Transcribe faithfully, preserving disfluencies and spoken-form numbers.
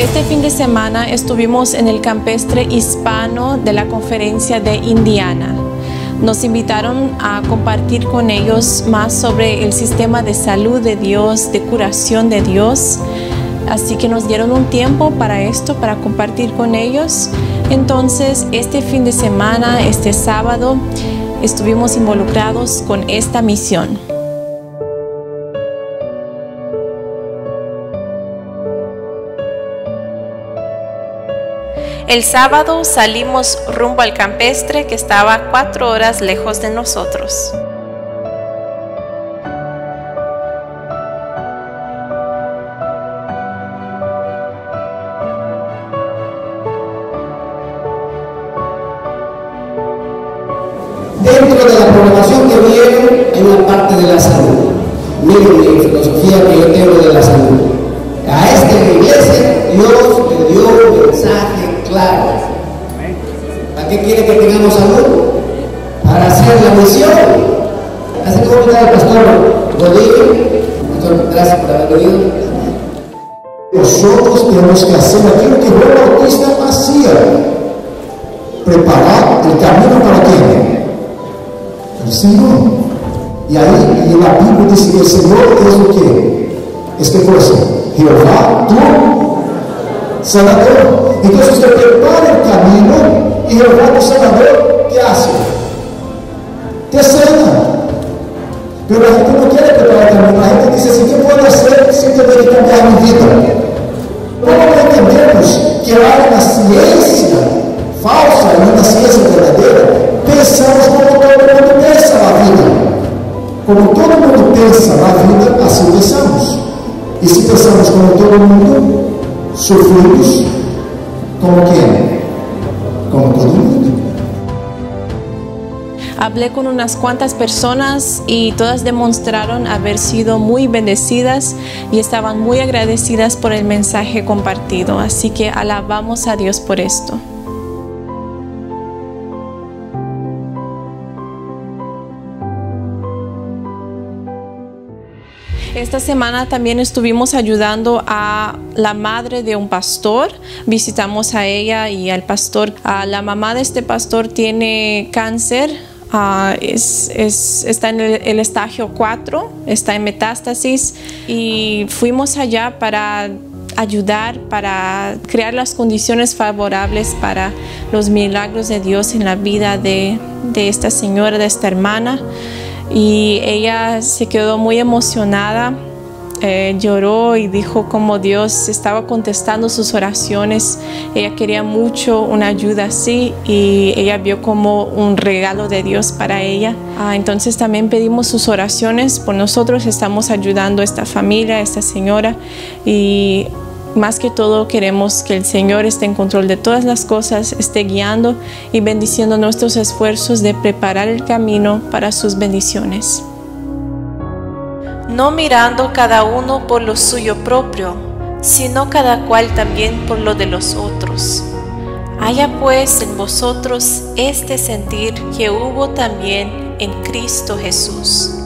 Este fin de semana estuvimos en el campestre hispano de la conferencia de Indiana. Nos invitaron a compartir con ellos más sobre el sistema de salud de Dios, de curación de Dios. Así que nos dieron un tiempo para esto, para compartir con ellos. Entonces, este fin de semana, este sábado, estuvimos involucrados con esta misión. El sábado salimos rumbo al campestre que estaba cuatro horas lejos de nosotros. Dentro de la programación que viene hay una parte de la salud. Miren mi filosofía que yo tengo de la salud. A esta iglesia Dios le dio un mensaje claro. ¿Para qué quiere que tengamos salud? Para hacer la misión. Así como está el pastor Rodríguez. Pastor, gracias por haber venido. Nosotros tenemos que hacer aquello que Juan Bautista hacía. Preparar el camino para quién? El Señor. Y ahí en la Biblia dice que el Señor es lo que es que cosa, Jehová, tu sanador. Entonces usted prepara el camino y Jehová tu sanador, ¿qué hace? Te sana. Pero la gente no quiere preparar el camino. La gente dice, ¿sí qué puedo hacer simplemente cambiar mi vida? ¿Cómo entendemos que hay una ciencia falsa y una ciencia verdadera? Pensamos como todo el mundo pensa la vida. Como todo el mundo pensa la vida, así pensamos. Y si pensamos como todo el mundo, sufrimos como quién? Como todo el mundo. Hablé con unas cuantas personas y todas demostraron haber sido muy bendecidas y estaban muy agradecidas por el mensaje compartido. Así que alabamos a Dios por esto. Esta semana también estuvimos ayudando a la madre de un pastor. Visitamos a ella y al pastor. Uh, la mamá de este pastor tiene cáncer. Uh, es, es, está en el, el estadio cuatro, está en metástasis. Y fuimos allá para ayudar, para crear las condiciones favorables para los milagros de Dios en la vida de, de esta señora, de esta hermana. Y ella se quedó muy emocionada, eh, lloró y dijo cómo Dios estaba contestando sus oraciones. Ella quería mucho una ayuda así y ella vio como un regalo de Dios para ella. Ah, entonces también pedimos sus oraciones por nosotros. Estamos ayudando a esta familia, a esta señora, y más que todo queremos que el Señor esté en control de todas las cosas, esté guiando y bendiciendo nuestros esfuerzos de preparar el camino para sus bendiciones. No mirando cada uno por lo suyo propio, sino cada cual también por lo de los otros. Haya pues en vosotros este sentir que hubo también en Cristo Jesús,